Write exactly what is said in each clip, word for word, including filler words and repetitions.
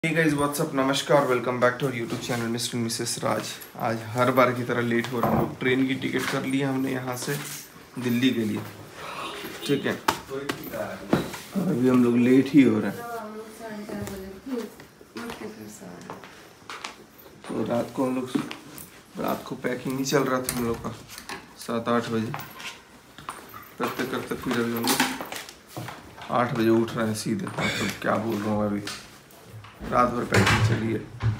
Hey guys, what's up? नमस्कार, welcome back to our YouTube channel Mr and Mrs Raj. आज हर बार की तरह लेट हो रहा हूँ। ट्रेन की टिकट कर ली है हमने यहाँ से दिल्ली के लिए, ठीक है। अभी हम लोग लेट ही हो रहे हैं। तो रात को हम लोग रात को पैकिंग ही चल रहा था हम लोग का, सात आठ बजे करते करते फिर अभी हम लोग आठ बजे उठ रहे हैं सीधे। तो क्या बोल रहा हूँ, अभी रात भर पैकिंग चली है।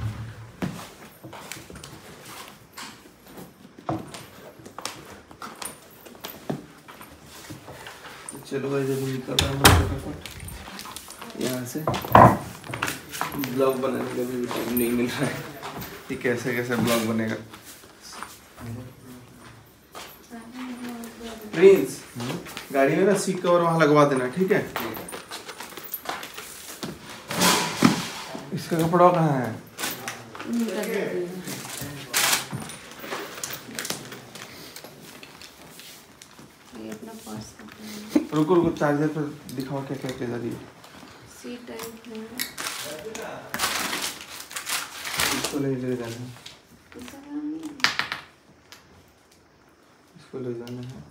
चलो भाई, जब निकल रहा हूँ फटाफट यहाँ से। ब्लॉग बनाने का भी टाइम नहीं मिल रहा है कि कैसे कैसे ब्लॉग बनेगा। प्रिंस, गाड़ी में ना सीट कवर वहाँ लगवा देना, ठीक है। इसका कपड़ा कहाँ है? ये अपना पर्स रुको रुको, चार्जर पर दिखाओ क्या क्या क्या है। सी टाइप है, इसको ले ले जाना है, इसको ले जाना है।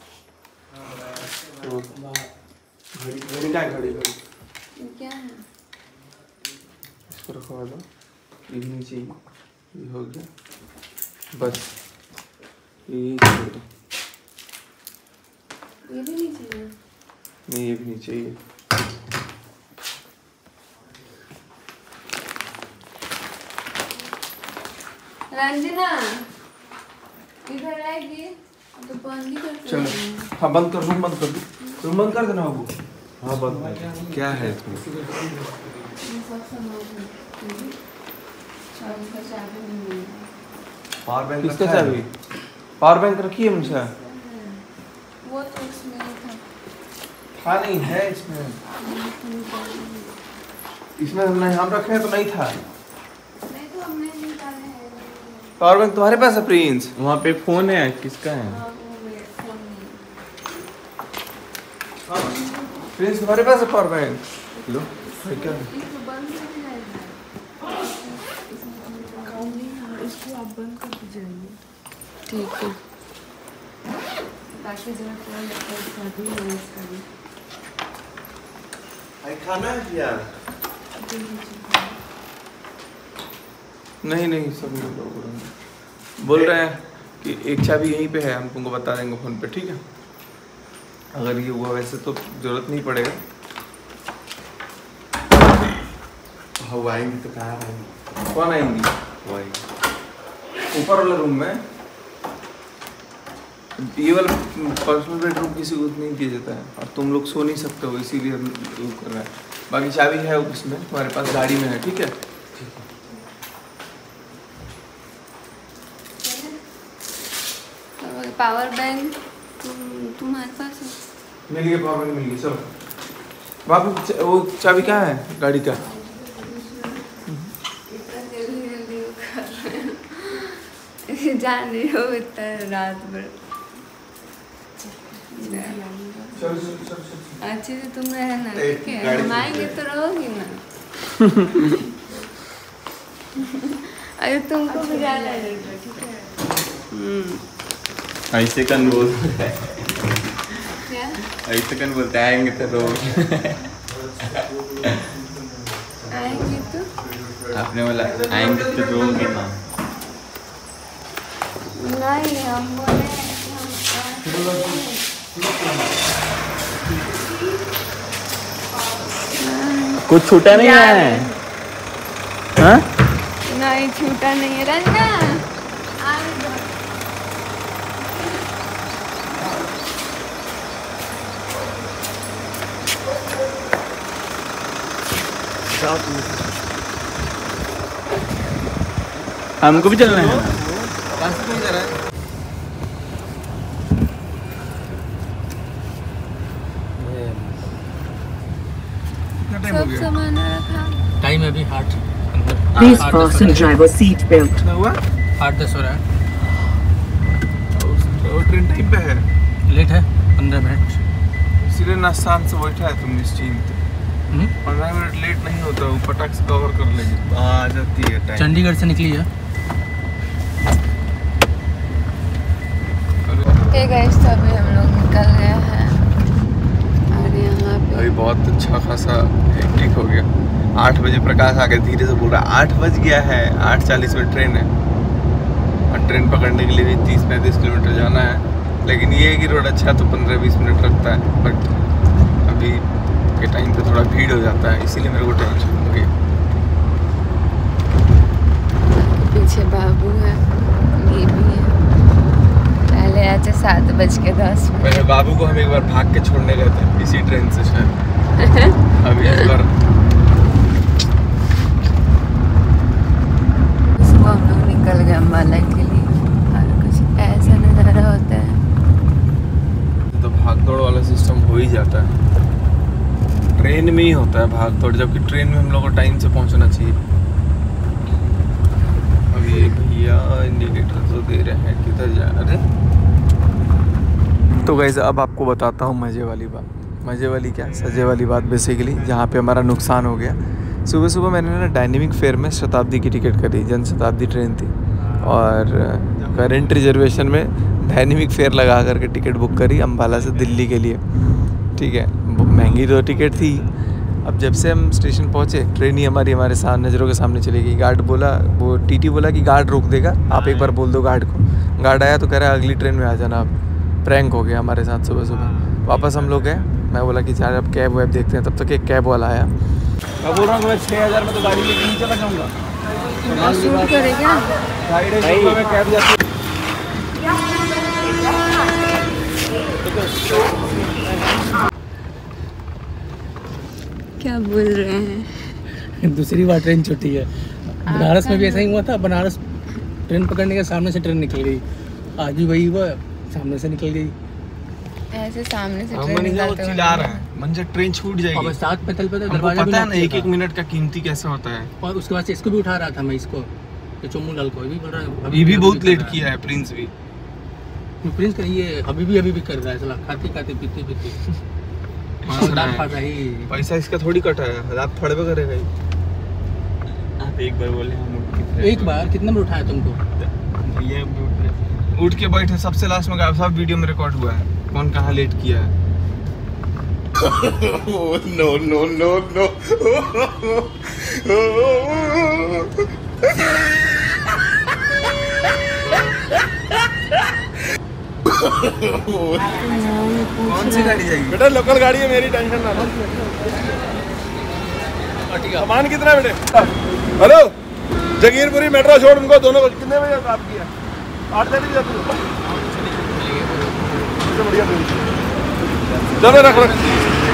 तो घड़ी घड़ी क्या घड़ी घड़ी क्या है? इसको रखवा दो, ये नीचे ये हो गया, बस ये छोड़ दो। ये भी नहीं चाहिए? नहीं, ये भी नहीं चाहिए। रंजना इधर आएगी तो बंद ही कर। चलो हाँ, बंद कर, रूम बंद कर दो, रूम बंद कर देना बाबू। हाँ बंद। क्या है इसमें? पावर बैंक किसका चाबी? पावर बैंक रखी है मुझे। वो तो इसमें था। था नहीं है इसमें। इसमें हमने हम रखे हैं तो नहीं था। नहीं तो हमने निकाले हैं। पावर बैंक तुम्हारे पास है प्रिंस? वहाँ पे फोन है, किसका है? हाँ, वो मेरे फोन में। प्रिंस तुम्हारे पास है पावर बैंक? लो क्या है? इसको बंद कर जाएगा। इसको आप बंद कर दीजिए। ठीक है, ताकि जरा थोड़ा लगता है शादी हो इसका भी। आई खाना है यार? नहीं नहीं, सब लोग बोल रहे हैं कि एक चाबी यहीं पे है, हम तुमको बता देंगे फोन पे, ठीक है। अगर ये हुआ वैसे तो जरूरत नहीं पड़ेगा। वो आएंगी तो कहाँ आएंगी? कौन आएंगी? वो आएंगी ऊपर वाला रूम में। ये वाला पर्सनल बेडरूम किसी को नहीं दिया जाता है, और तुम लोग सो नहीं सकते हो, इसीलिए हम लोग कर रहे हैं। बाकी चाबी है उसमें, तुम्हारे पास गाड़ी में है, ठीक है। पावर बैंक तुम तुम्हारे पास है? मिल गया, पावर बैंक मिल गया। चलो बाबू, वो चाबी कहाँ है गाड़ी का? इतना जल्दी जल्दी वो कर रहे हैं। जान रही हो इतना रात भर। चलो चलो चलो। अच्छे से तुम रहना, ठीक है। गाड़ी हम आएंगे तो रहोगी ना। अरे तुमको भी जाना है, ठीक है। ऐसे कन बोल क्या? ऐसे कन बोलते आएंगे तो रोज आएंगे तो आपने बोला आएंगे तो रोगे ना। नहीं, हम बोले कि हम कुछ छूटा नहीं है? हाँ? नहीं छूटा नहीं है। रंजना आगे जाओ। हमको भी चलना है। सब सामान रखा। टाइम अभी आठ Please fasten driver seat belt. हुआ आठ दस हो रहा है। ट्रेन टाइम पे है, लेट है पंद्रह मिनट। इसीलिए ना शांत से बैठा है तुम निश्चिंत। पंद्रह मिनट लेट नहीं होता, वो पटाख से कवर कर लेगी। आ जाती है टाइम। चंडीगढ़ से निकली है। ओके गाइस, तो अभी हम लोग निकल गए हैं और यहाँ पे अभी बहुत अच्छा खासा हेक्टिक हो गया। आठ बजे प्रकाश आके धीरे से बोल रहा है आठ बज गया है, आठ चालीस में ट्रेन है और ट्रेन पकड़ने के लिए भी तीस पैंतीस किलोमीटर जाना है। लेकिन ये है कि रोड अच्छा है तो पंद्रह बीस मिनट लगता है, बट अभी के टाइम पे थोड़ा भीड़ हो जाता है, इसीलिए मेरे को टेंशन हो गई। पीछे बाबू है, ये भी है। पहले आते सात बज के दस मिनट। पहले बाबू को हम एक बार भाग के छोड़ने गए थे इसी ट्रेन से शायद। अभी इस बार सुबह हम लोग निकल गए अम्बाला के लिए और कुछ ऐसा नज़ारा होता है। तो भाग दौड़ वाला सिस्टम हो ही जाता है, ट्रेन में ही होता है भाग दौड़, जबकि ट्रेन में हम लोग को टाइम से पहुंचना चाहिए। अब ये भैया इंडिकेटर तो दे रहे हैं किधर जा रहे। तो गाइस अब आपको बताता हूँ मज़े वाली बात। मज़े वाली क्या, सजे वाली बात बेसिकली, जहाँ पे हमारा नुकसान हो गया। सुबह सुबह मैंने ना डायनेमिक फेयर में शताब्दी की टिकट करी, जन शताब्दी ट्रेन थी, और करंट रिजर्वेशन में डायनेमिक फेयर लगा करके टिकट बुक करी अम्बाला से दिल्ली के लिए। ठीक है, महंगी तो टिकट थी। अब जब से हम स्टेशन पहुँचे, ट्रेन ही हमारी हमारे सामने नज़रों के सामने चली गई। गार्ड बोला, वो टीटी बोला कि गार्ड रोक देगा, आप एक बार बोल दो गार्ड को। गार्ड आया तो कह रहा है अगली ट्रेन में आ जाना आप। प्रैंक हो गया हमारे साथ सुबह सुबह। वापस हम लोग गए, मैं बोला कि चार अब कैब वैब देखते हैं, तब तक एक कैब वाला आया। मैं बोल रहा हूँ मैं छः हज़ार में तो गाड़ी लेके नहीं चला जाऊँगा। शूट करेगा में कैब जाती क्या बोल रहे हैं? दूसरी बार ट्रेन छूटी है। बनारस में भी ऐसा ही हुआ था। बनारस ट्रेन पकड़ने के सामने से ट्रेन निकल गई, आज भी वही हुआ, सामने से निकल गई। ऐसे सामने से हम ट्रेन नहीं निकलते हुए चिल्ला रहे हैं, मंजर ट्रेन छूट जाएगी। अब सात पैंतल पे तो हमको दरवाजा भी पता है ना लॉक एक किया एक मिनट का कीमती कैसे होता है। था। और उसके बाद से इसको भी उठा रहा था मैं, इसको ये चोमू लाल को भी बोल रहा है अभी भी बहुत लेट किया है प्रिंस भी। प्रिंस का ये अभी भी अभी भी कर रहा है साला, खाते खाते पीते पीते दांत फाड़ रहा है। पैसा इसका थोड़ी कटा है, रात फड़वे करेगा ही। आप एक बार बोले हम उठ के एक बार कितने में उठाया तुमको? भैया उठ के बैठे सबसे लास्ट में गया, सब वीडियो में रिकॉर्ड हुआ है कौन कहाँ लेट किया है। नो नो नो नो कौन सी गाड़ी जाएगी? बेटा लोकल गाड़ी है मेरी, टेंशन ना लो। सामान कितना बेटे? हेलो, जगीरपुरी मेट्रो छोड़ उनको दोनों को। कितने बजे आपकी है? आठ बजे जाती है। बढ़िया चलो रख रख।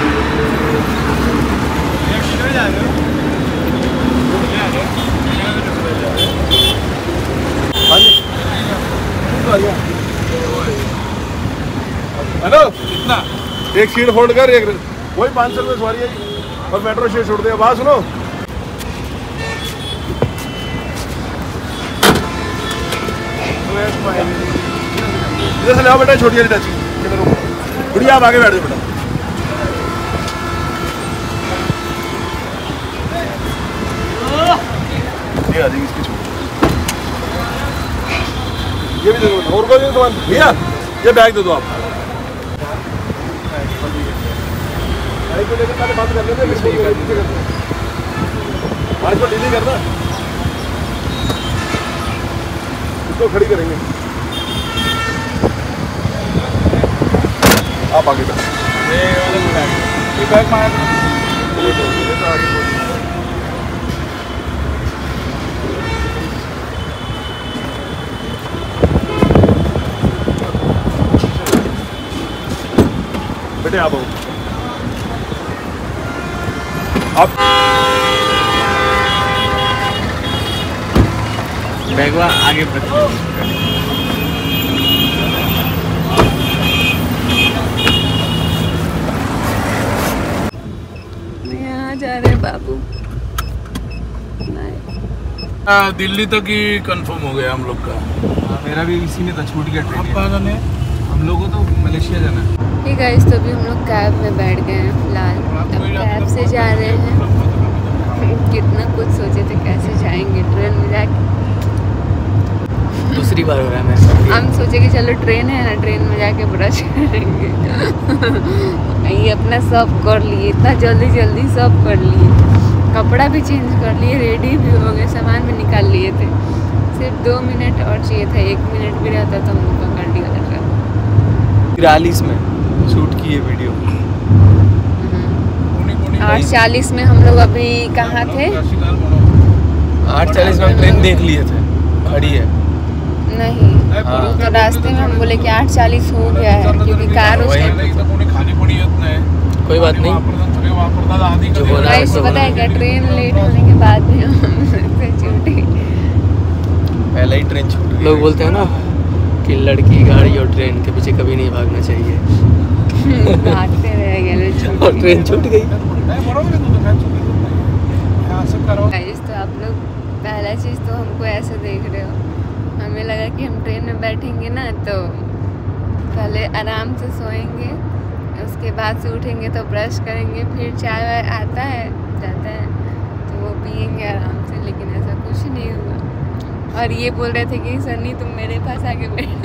हेलो, कितना? एक सीट फोल्ड कर, एक वही पाँच सौ रुपये सवारी है और मेट्रो सीट छोड़ दे। बात सुनो, इधर से लाओ बेटा, छोटी वाली टैक्सी। बढ़िया, आप आगे बैठ जाओ बेटा। ये आ जाएगी इसकी छूट। ये भी दे दो, और कोई नहीं सामान भैया, ये बैग दे दो आप। बाइक को लेकर पहले बात कर लेते हैं, बाइक को डीली करना, इसको खड़ी करेंगे। आप आगे बैठ। ये बैग माया बेटे, आप आओ। आप बैगवा आगे बढ़। यहाँ जा रहे बाबू। दिल्ली तक ही कंफर्म हो गया हम लोग का। मेरा भी इसी में था, छूट गया ट्रेन। कहाँ जाने? हम लोगों को तो मलेशिया जाना है। ठीक है, तो अभी हम लोग कैब में बैठ गए हैं फिलहाल। अब कैब से जा रहे हैं। कितना कुछ सोचे थे कैसे जाएंगे ट्रेन में जाके। दूसरी बार हो रहा है मेरे साथ। हम सोचे कि चलो ट्रेन है ना, ट्रेन में जाके ब्रश करेंगे। ये अपना सब कर लिए, इतना जल्दी जल्दी सब कर लिए, कपड़ा भी चेंज कर लिए, रेडी भी हो गए, सामान भी निकाल लिए थे। सिर्फ दो मिनट और चाहिए था, एक मिनट भी रहता तो हम लोग का गाड़ी वाला ट्रेन। तिरालीस में शूट की ये वीडियो। आठ चालीस में हम लोग अभी कहाँ थे? आठ चालीस में हम ट्रेन देख लिए थे, खड़ी है। नहीं हाँ। तो रास्ते में हम बोले कि आठ चालीस हो गया है, क्योंकि कार उस कोई बात नहीं, जो हो रहा है गाइस सो हो पता रहा है है। क्या, ट्रेन लेट होने के बाद भी हम से छूटी। पहले ही ट्रेन छूट गई। लोग बोलते हैं ना कि लड़की गाड़ी और ट्रेन के पीछे कभी नहीं भागना चाहिए। भागते रह गए और ट्रेन छूट गई। गाइस तो आप लोग पहला चीज़ तो हमको ऐसे देख रहे हो, हमें लगा कि हम ट्रेन में बैठेंगे ना तो पहले आराम से सोएंगे, उसके बाद से उठेंगे तो ब्रश करेंगे, फिर चाय वाय आता है जाता है तो वो पियेंगे आराम से, लेकिन ऐसा कुछ नहीं हुआ। और ये बोल रहे थे कि सन्नी तुम मेरे पास आके बैठ।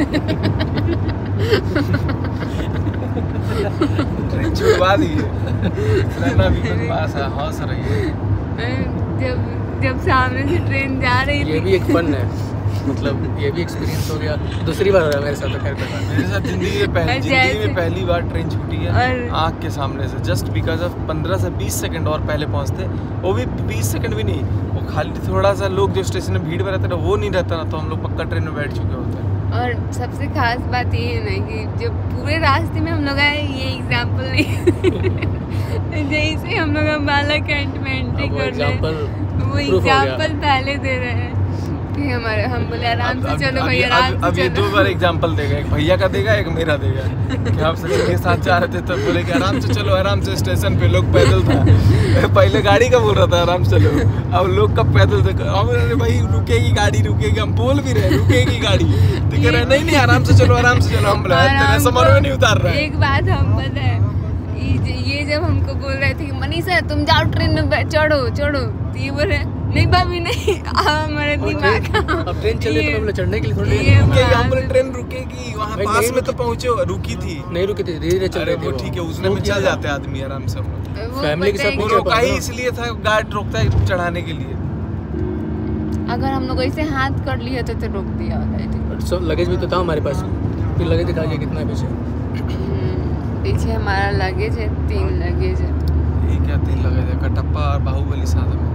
ट्रेन छुड़वा दी है भी तो पास है, हंस रही है। जब जब सामने से ट्रेन जा रही ये थी। भी एक फन है, मतलब ये भी एक्सपीरियंस हो गया। दूसरी बार हो रहा है मेरे साथ तो खैर पता मेरे साथ जिंदगी में पहली और जिंदगी जैसे- में पहली बार ट्रेन छूटी है और- आँख के सामने से, जस्ट बिकॉज ऑफ पंद्रह से बीस सेकंड और पहले पहुंचते, वो भी बीस सेकंड भी नहीं, वो खाली थोड़ा सा लोग जो स्टेशन में भीड़ में रहते ना वो नहीं रहता ना, तो हम लोग पक्का ट्रेन में बैठ चुके होते हैं। और सबसे खास बात ये है ना कि जो पूरे रास्ते में हम लोग आए, ये एग्जाम्पल नहीं जैसे हम लोग अम्बाला कैंट में एंट्री अब वो कर रहे एग्जाम्पल हैं, वो proof हो एग्जाम्पल पहले दे रहे हैं कि हमारे हम बोले आराम अब- से अब- चलो अब भाई ये- आराम अब से अब ये चलो। दो बार एग्जांपल देगा, एक भैया का देगा एक मेरा देगा कि आप सचिन के साथ जा रहे थे तो बोले कि आराम से चलो, आराम से स्टेशन पे, लोग पैदल था। पहले गाड़ी का बोल रहा था आराम से चलो, अब लोग कब पैदल थे, हम अरे भाई रुकेगी गाड़ी रुकेगी, हम बोल भी रहे रुकेगी गाड़ी, तो कह रहे नहीं नहीं आराम से चलो आराम से चलो, हम बोले और तेरे हमको समारोह में नहीं उतार रहे हैं। एक बात हम पता है, ये ये जब हमको बोल रहे थे कि मनीषा तुम जाओ ट्रेन में बै- चढ़ो चढ़ो, तो ये बोल रहे नहीं भाभी नहीं, हमारे दिमाग अब ट्रेन चल रही है तो मैं बोला चढ़ने के लिए थोड़ी ये रुकेगी, हम बोले बात- ट्रेन रुकेगी, वहाँ भाई, पास नहीं में तो पहुँचे, रुकी थी। नहीं रुकी थी, धीरे धीरे चल अरे रहे वो थे ठीक है, उसने में चल जाते हैं आदमी आराम से। हम लोग वो फैमिली के पता है साथ वो कि- रोका ही इसलिए था, गार्ड रोकता है चढ़ाने के लिए। अगर हम लोग ऐसे हाथ कर लिए तो, तो रोक दिया होता है। और सब लगेज भी तो था हमारे पास, फिर लगेज दिखा के कितना है पीछे। पीछे हमारा लगेज है, तीन लगेज है। ये क्या तीन लगे थे, कटप्पा और बाहुबली साथ में।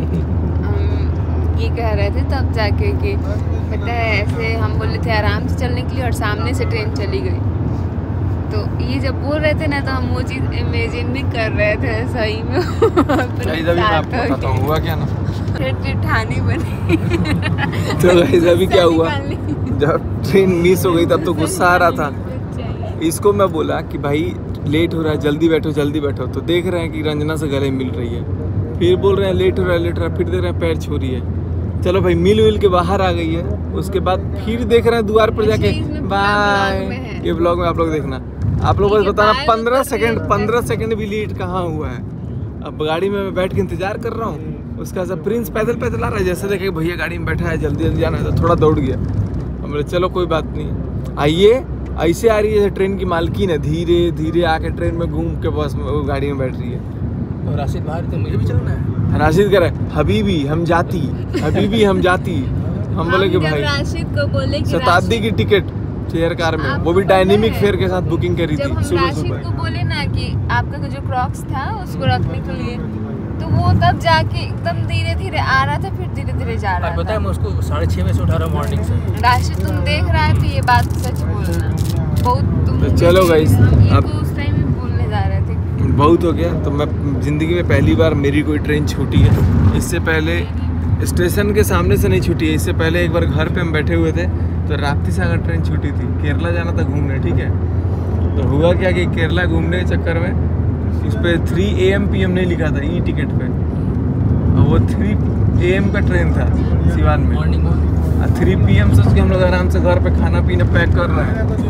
हम ये कह रहे थे तब जाके कि पता है ऐसे हम बोले थे आराम से चलने के लिए, और सामने से ट्रेन चली गई। तो ये जब बोल रहे थे ना तो हम वो चीज़ इमेजिन भी कर रहे थे सही में। अपने गाइस अभी मैं साथ आपको बताता हूँ होके। हुआ क्या ना। फिर जेठानी बनी। तो गाइस अभी क्या हुआ, निकालनी। जब ट्रेन मिस हो गई तब तो गुस्सा आ रहा था। चाहिए। इसको मैं बोला कि भाई लेट हो रहा है, जल्दी बैठो जल्दी बैठो, तो देख रहे हैं कि रंजना से गले मिल रही है, फिर बोल रहे हैं लेट हो रहा है लेट हो रहा है, फिर देख रहे हैं पैर छू रही है। चलो भाई मिल विल के बाहर आ गई है, उसके बाद फिर देख रहे हैं द्वार पर जाके अच्छा, इसमें पूरा बाय। vlog में है। ये ब्लॉग में आप लोग देखना, आप लोगों को ठीक है, बताना bye पंद्रह बोलते सेकंड हैं। पंद्रह सेकंड भी लेट कहाँ हुआ है। अब गाड़ी में मैं बैठ के इंतजार कर रहा हूँ, उसका सब प्रिंस पैदल पैदल आ रहा है, जैसे देखे भैया गाड़ी में बैठा है जल्दी जल्दी जाना है तो थोड़ा दौड़ गया। हम बोले चलो कोई बात नहीं, आइए ऐसे आ रही है जैसे ट्रेन की मालकिन है, धीरे धीरे आके ट्रेन में घूम के बस में वो गाड़ी में बैठ रही है। और राशिद बाहर तो मुझे भी चलना है। राशिद कह रहे हबीबी हम जाती, हबीबी हम जाती। हम बोले कि जब भाई राशिद को बोले कि शताब्दी की टिकट चेयर कार में, वो भी आपको डायनेमिक पता है, फेयर के साथ बुकिंग करी जब थी हम सुबह राशिद को सुबह। बोले ना कि आपका जो क्रॉक्स था उसको रखने के लिए, तो वो तब जाके एकदम धीरे धीरे आ रहा था, फिर धीरे धीरे जा और रहा पता है था। मैं उसको साढ़े छः बजे से उठा रहा हूँ मॉर्निंग से। राशिद तुम देख रहा है तो ये बात सच बोलना, बहुत तुम तो चलो guys, हम ये अब- तो उस टाइम में बोलने जा रहे थे। बहुत हो गया, तो मैं ज़िंदगी में पहली बार मेरी कोई ट्रेन छूटी है। इससे पहले स्टेशन के सामने से नहीं छूटी है, इससे पहले एक बार घर पे हम बैठे हुए थे तो राप्ती से अगर ट्रेन छूटी थी, केरला जाना था घूमने, ठीक है। तो हुआ क्या कि केरला घूमने के चक्कर में उस पर three A M P M नहीं लिखा था ई टिकट पे, और वो थ्री ए एम का ट्रेन था सिवान में। मॉर्निंग थ्री पी एम सोच के हम लोग आराम से घर पे खाना पीना पैक कर रहे हैं,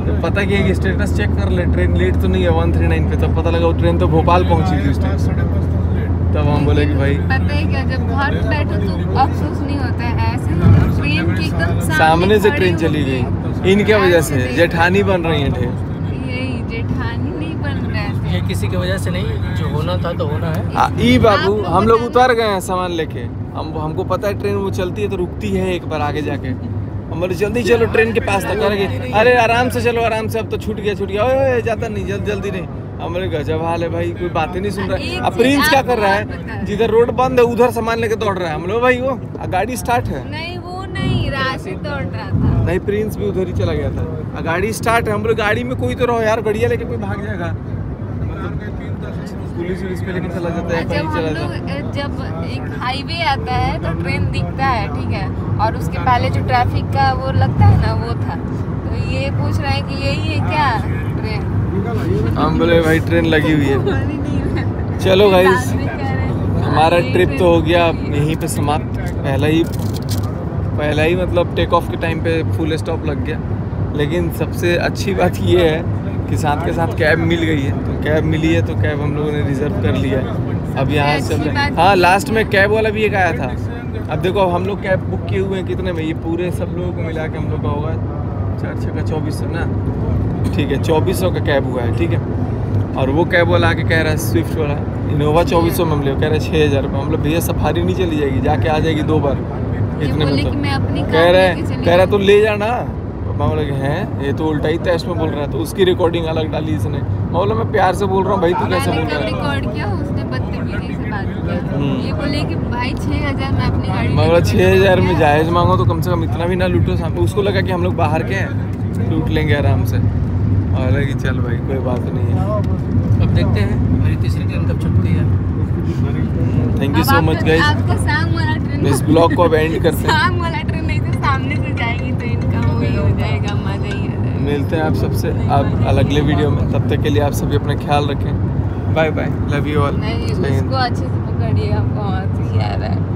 पता कि एक स्टेटस चेक कर ले, ट्रेन लेट तो नहीं है वन थ्री नाइन पे, तब पता लगा वो ट्रेन तो भोपाल पहुंची थी उस टाइम। तब हम बोले कि भाई पता है क्या, जब घर पे बैठो तो अफसोस नहीं होता है, ऐसे ट्रेन के एकदम सामने से खड़े ट्रेन चली होके। गई इनके वजह से, जेठानी बन रही है ढेर। यही जेठानी नहीं बन रहे थे। ये किसी की वजह से नहीं, जो होना था तो होना है। हाँ, ई बाबू आप लोग हम लोग बता उतर गए हैं सामान लेके, हम हमको पता है ट्रेन वो चलती है तो रुकती है एक बार आगे जाके। हम बोले जल्दी चलो ट्रेन के पास तक, करेंगे अरे आराम से चलो आराम से, अब तो छूट गया छूट गया, ओए ओए जाता नहीं, जल्दी जल्दी नहीं। हमारे गजब हाल है भाई, कोई बातें नहीं सुन रहा है। एक अब चीज प्रिंस क्या आपको कर रहा और बता है, दूं। जिधर रोड बंद है उधर सामान लेके दौड़ रहा है। हम लोग भाई वो आ, गाड़ी स्टार्ट है नहीं वो नहीं, राशि दौड़ रहा था। नहीं, प्रिंस भी उधर ही चला गया था। आ, गाड़ी स्टार्ट है, हम लोग गाड़ी में कोई तो रहो यार, गड़िया लेके कोई भाग जाएगा। पुलिस पुलिस पे लेके चला जाता है, जब कहीं हम चला लोग जाता है। जब एक हाईवे आता है तो ट्रेन दिखता है, ठीक है, और उसके पहले जो ट्रैफिक का वो लगता है ना, वो था। तो ये पूछ रहा है कि यही है क्या ट्रेन? हम बोले भाई ट्रेन लगी हुई है। पानी नहीं है। चलो गाइस, आदमी कह रहे हैं, हमारा यही ट्रिप ट्रेन तो हो गया यहीं पे समाप्त। पहला ही पहला ही मतलब टेक ऑफ के टाइम पे फुल स्टॉप लग गया। लेकिन सबसे अच्छी बात ये है कि साथ के साथ कैब मिल गई है, तो कैब मिली है तो कैब हम लोगों ने रिजर्व कर लिया है। अब यहाँ से चल अच्छी रहे हैं। बात हाँ, ये लास्ट है। में कैब वाला भी एक आया था। अब देखो हम लोग कैब बुक किए हुए हैं कितने में, ये पूरे सब लोगों को मिला के हम लोग का होगा चार छः का चौबीस सौ ना, ठीक है चौबीस सौ का कैब हुआ है, ठीक है। और वो कैब वाला आके कह रहा है स्विफ्ट वाला इनोवा चौबीस सौ में हम ले, कह रहे हैं छः हज़ार रुपये। हम लोग भैया सफारी नहीं चली जाएगी, जाके आ जाएगी दो बार ये इतने बोले में। कि मैं अपनी तो कार कह रहे लेके चली कह रहा जाऊँ। तू ले जाना। मैं बोला कि हैं ये तो उल्टा ही तैश में बोल रहा है, तो उसकी रिकॉर्डिंग अलग डाली इसने। मैं बोला मैं प्यार से बोल रहा हूँ भाई, तू कैसे मैंने बोल कब रहा है। रिकॉर्ड किया, उसने बदतमीजी से बात किया। हम्म। ये बोले कि भाई छह हजार में अपनी गाड़ी मैं बोला लेके छः हज़ार में चली जायज़ मांगो तो कम से कम इतना भी ना लूटो सामने। उसको लगा कि हम लोग बाहर के हैं, लूट लेंगे आराम से। और लगा कि चल भाई कोई बात नहीं है। अब देखते हैं हमारी तीसरी ट्रेन कब छूटती है। थैंक यू अब सो आपका- मच गाइस। आपका शाम वाला ट्रेन इस ब्लॉग को अब एंड करते हैं। शाम वाला ट्रेन नहीं तो सामने से जाएगी तो इनका वही हो जाएगा, मजा ही आ जाएगा। मिलते हैं आप सबसे आप अगले वीडियो में, तब तक के लिए आप सभी अपना ख्याल रखें। Bye bye, love you all. नहीं उसको अच्छे से पकड़िएगा, बहुत ही आ रहा है।